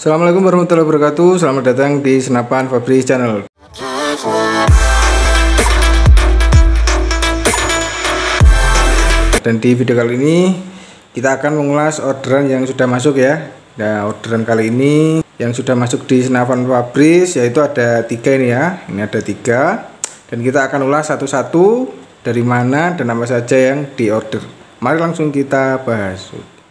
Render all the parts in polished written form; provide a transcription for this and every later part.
Assalamualaikum warahmatullahi wabarakatuh. Selamat datang di Senapan Fabris Channel. Dan di video kali ini kita akan mengulas orderan yang sudah masuk ya. Nah, orderan kali ini yang sudah masuk di Senapan Fabris yaitu ada 3 ini ya. Ini ada 3 dan kita akan ulas satu-satu dari mana dan apa saja yang diorder. Mari langsung kita bahas.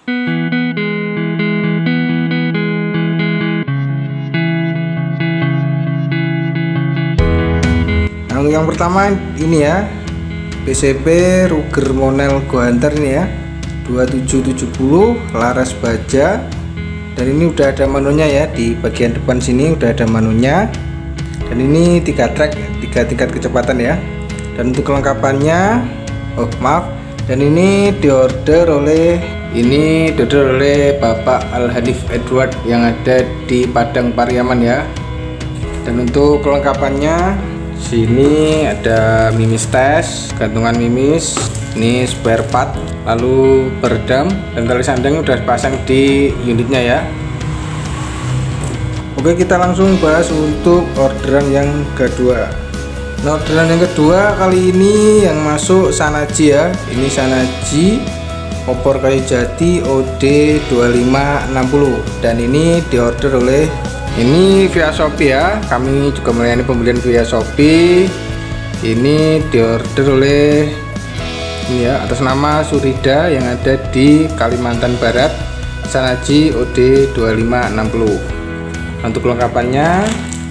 Nah, untuk yang pertama ini ya, PCB Ruger Monel Go Hunter ini ya, 2770 laras baja. Dan ini udah ada manunya ya, di bagian depan sini udah ada manunya. Dan ini 3 track, 3 tingkat kecepatan ya. Dan untuk kelengkapannya, dan ini diorder oleh Bapak Al Hanif Edward yang ada di Padang Pariaman ya. Dan untuk kelengkapannya, sini ada mimis tes, gantungan mimis, ini spare part, lalu peredam, dan tali sandang udah pasang di unitnya ya. Oke, kita langsung bahas untuk orderan yang kedua. Nah, orderan yang kedua kali ini yang masuk Sanaji ya. Ini Sanaji opor kayu jati OD 2560 dan ini diorder oleh via Shopee ya. Kami juga melayani pembelian via Shopee. Ini diorder oleh ini ya, atas nama Surida yang ada di Kalimantan Barat, Sanaji OD 2560. Untuk kelengkapannya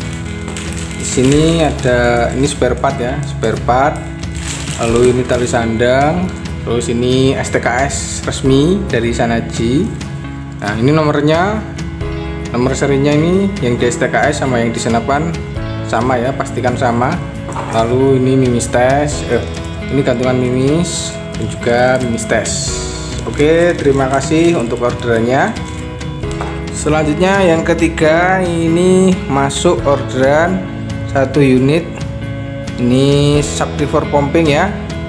di sini ada ini spare part ya, spare part. Lalu ini tali sandang, terus ini STKS resmi dari Sanaji. Nah, ini nomornya, nomor serinya ini yang di STKS sama yang di senapan sama ya, pastikan sama. Lalu ini mimis tes, ini gantungan mimis dan juga mimis tes. Oke, terima kasih untuk orderannya. Selanjutnya yang ketiga ini masuk orderan 1 unit. Ini subwoofer pumping ya,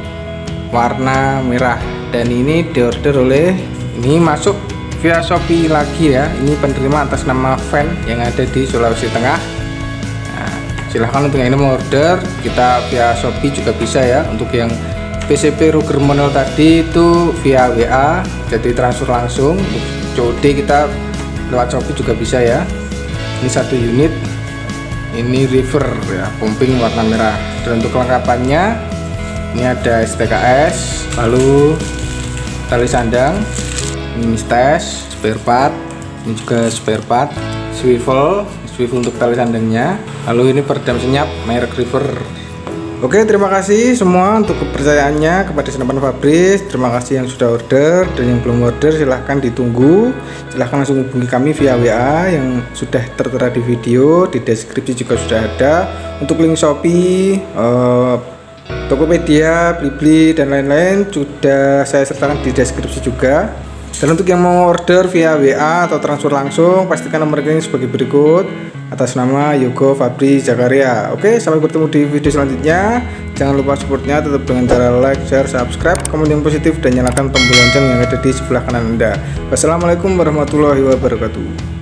warna merah, dan ini diorder oleh, ini masuk via Shopee lagi ya. Ini penerima atas nama Fan yang ada di Sulawesi Tengah. Nah, silahkan untuk yang ini mau order, kita via Shopee juga bisa ya. Untuk yang PCB Ruger Monel tadi itu via WA, jadi transfer langsung. Untuk COD kita lewat Shopee juga bisa ya. Ini 1 unit, ini river ya, pumping warna merah. Dan untuk kelengkapannya ini ada STKS, lalu tali sandang, mimis tes, spare part, ini juga spare part, swivel untuk tali sandangnya, lalu ini peredam senyap merek River. Oke, terima kasih semua untuk kepercayaannya kepada Senapan Fabris. Terima kasih yang sudah order, dan yang belum order silahkan ditunggu. Silahkan langsung hubungi kami via WA yang sudah tertera di video, di deskripsi juga sudah ada. Untuk link Shopee, Tokopedia, Blibli dan lain-lain sudah saya sertakan di deskripsi juga. Dan untuk yang mau order via WA atau transfer langsung, pastikan nomor rekening sebagai berikut atas nama Yogo Fabri Zakaria. Oke, sampai bertemu di video selanjutnya. Jangan lupa supportnya tetap dengan cara like, share, subscribe, komen yang positif, dan nyalakan tombol lonceng yang ada di sebelah kanan Anda. Wassalamualaikum warahmatullahi wabarakatuh.